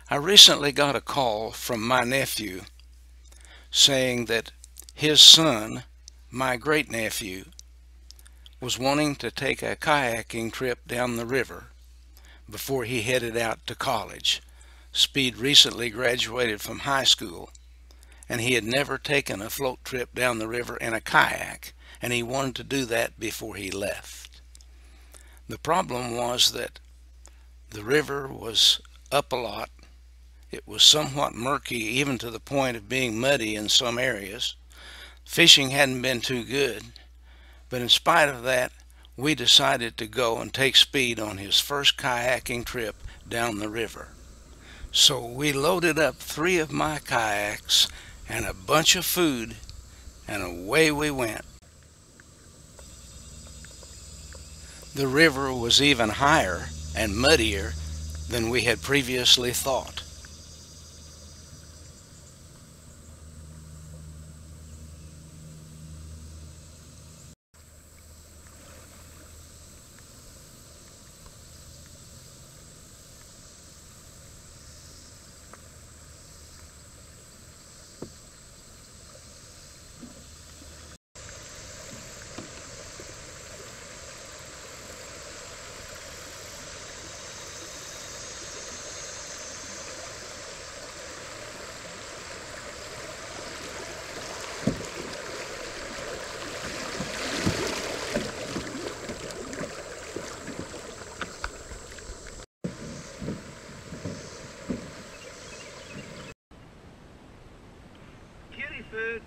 I recently got a call from my nephew saying that his son, my great nephew, was wanting to take a kayaking trip down the river before he headed out to college. Speed recently graduated from high school, and he had never taken a float trip down the river in a kayak, and he wanted to do that before he left. The problem was that the river was up a lot. It was somewhat murky, even to the point of being muddy in some areas. Fishing hadn't been too good, but in spite of that, we decided to go and take Speed on his first kayaking trip down the river. So we loaded up 3 of my kayaks and a bunch of food, and away we went. The river was even higher and muddier than we had previously thought. Food.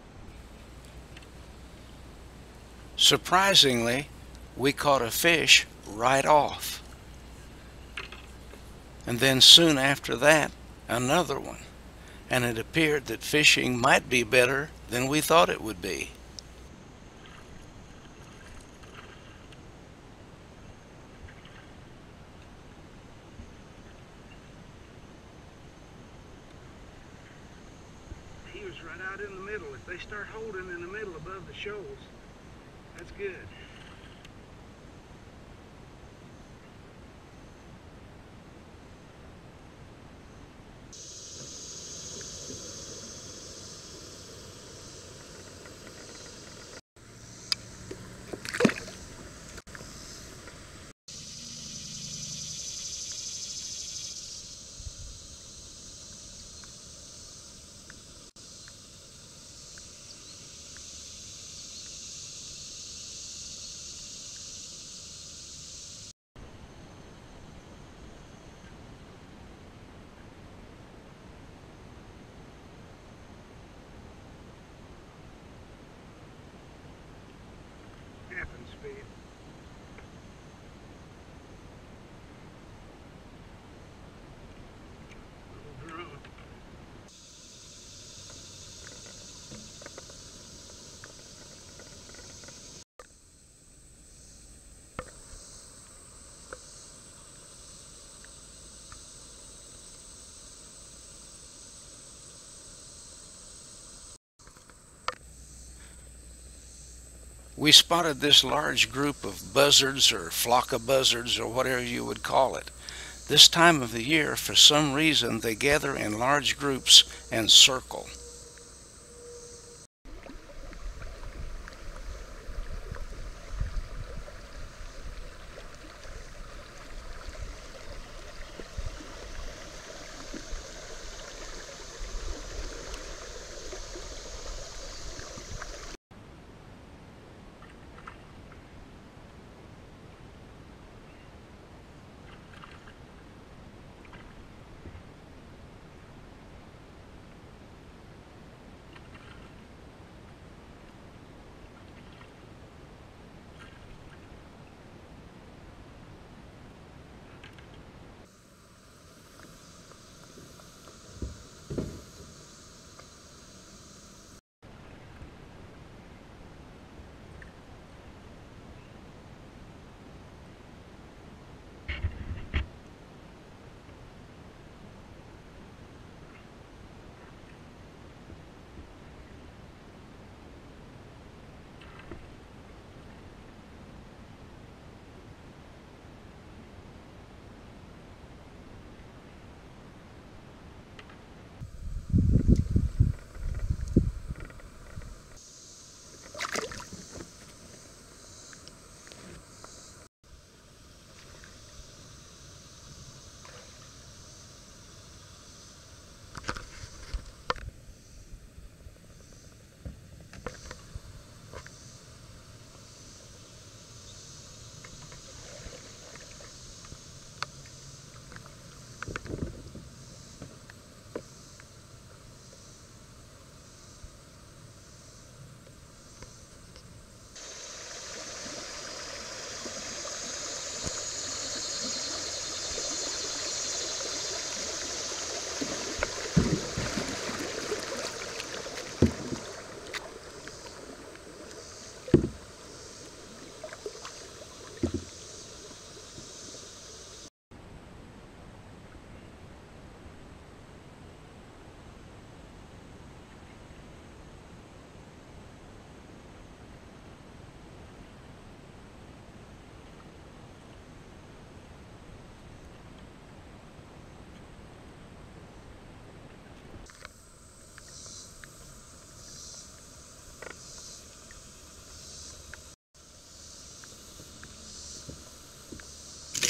Surprisingly, we caught a fish right off. And then soon after that, another one. And it appeared that fishing might be better than we thought it would be. He was right out in the middle. If they start holding in the middle above the shoals, that's good. Happens, Speed. Little drunk. We spotted this large group of buzzards or flock of buzzards or whatever you would call it. This time of the year, for some reason, they gather in large groups and circle.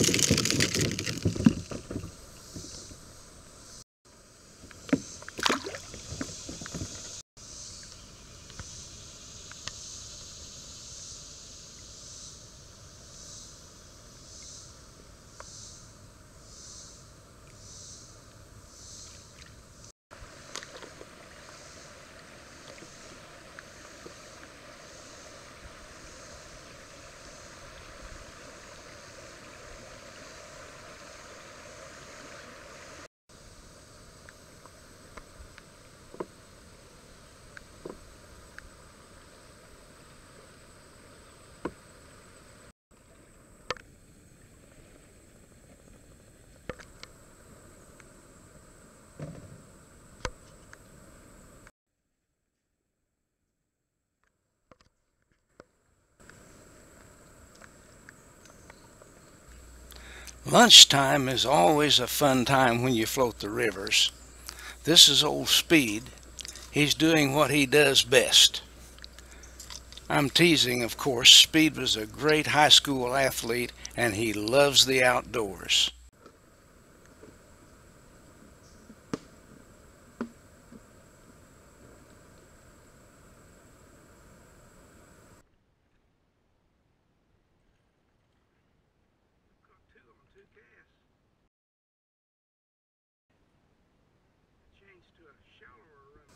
Lunchtime is always a fun time when you float the rivers. This is old Speed. He's doing what he does best. I'm teasing, of course. Speed was a great high school athlete and he loves the outdoors. Caught two on two casts. Changed to a shallower run.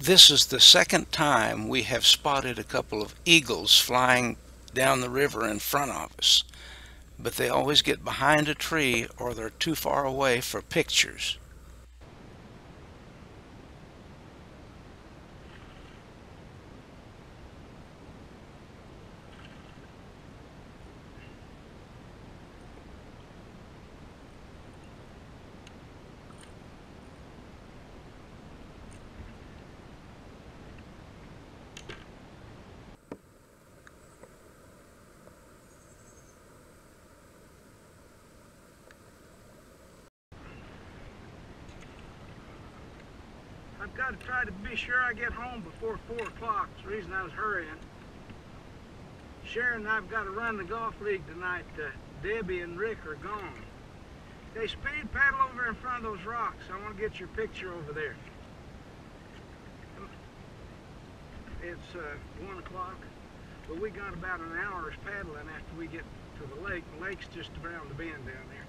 This is the second time we have spotted a couple of eagles flying down the river in front of us, but they always get behind a tree or they're too far away for pictures. I've got to try to be sure I get home before 4 o'clock. That's the reason I was hurrying. Sharon and I've got to run the golf league tonight. Debbie and Rick are gone. Hey, Speed, paddle over in front of those rocks. I want to get your picture over there. It's 1 o'clock, but we got about an hour's paddling after we get to the lake. The lake's just around the bend down there.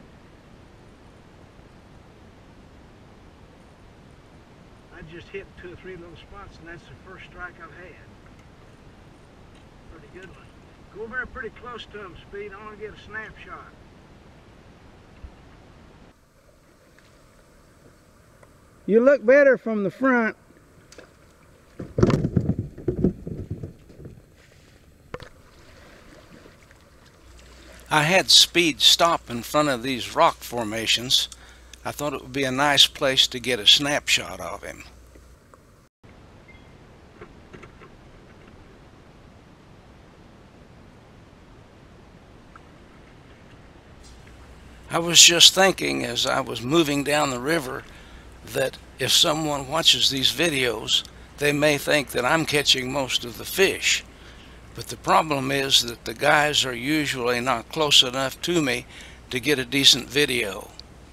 I just hit 2 or 3 little spots, and that's the first strike I've had. Pretty good one. Go over there pretty close to them, Speed. I want to get a snapshot. You look better from the front. I had Speed stop in front of these rock formations. I thought it would be a nice place to get a snapshot of him. I was just thinking as I was moving down the river that if someone watches these videos, they may think that I'm catching most of the fish. But the problem is that the guys are usually not close enough to me to get a decent video.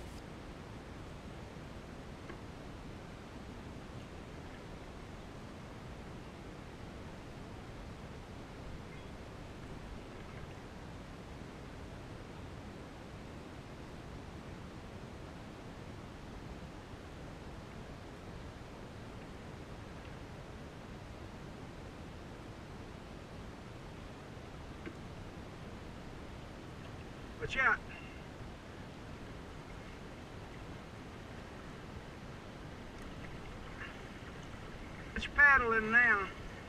Watch out. It's paddling now.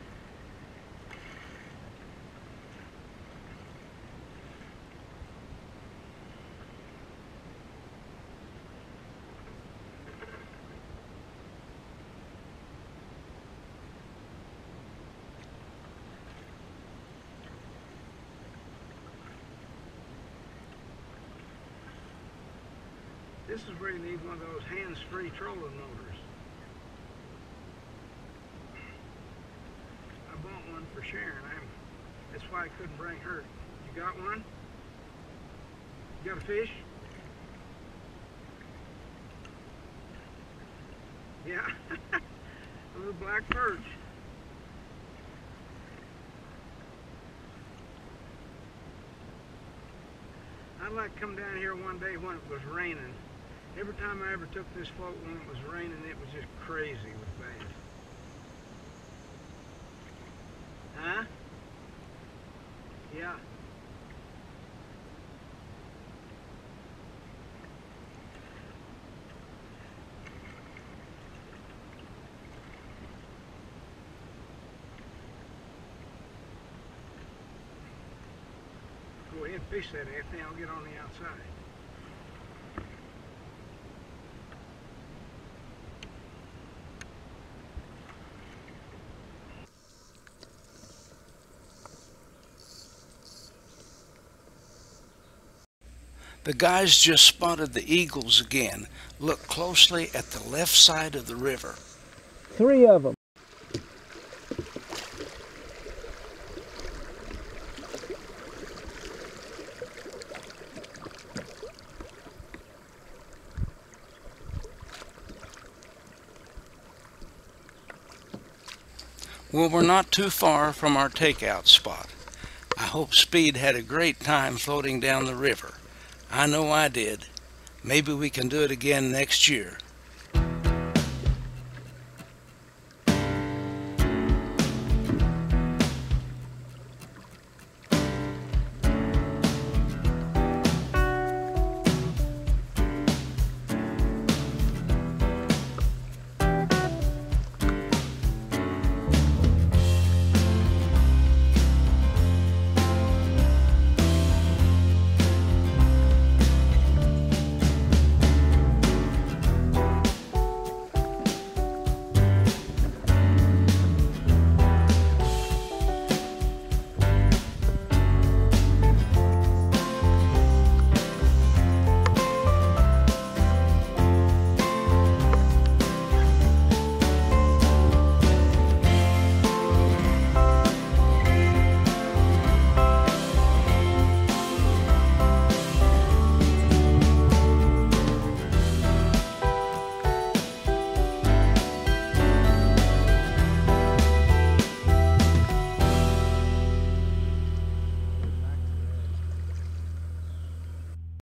This is where you need one of those hands-free trolling motors. I bought one for Sharon. That's why I couldn't bring her. You got one? You got a fish? Yeah, a little black perch. I'd like to come down here one day when it was raining. Every time I ever took this float when it was raining, it was just crazy with bass. Huh? Yeah. Go ahead and fish that, Anthony. I'll get on the outside. The guys just spotted the eagles again. Look closely at the left side of the river. 3 of them. Well, we're not too far from our takeout spot. I hope Speed had a great time floating down the river. I know I did. Maybe we can do it again next year.